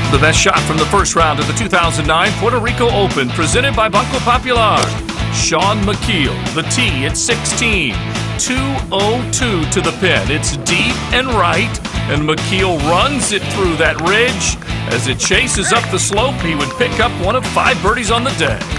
The best shot from the first round of the 2009 Puerto Rico Open, presented by Banco Popular. Shaun Micheel, the tee at 16. 202 to the pin. It's deep and right, and Micheel runs it through that ridge. As it chases up the slope, he would pick up one of 5 birdies on the day.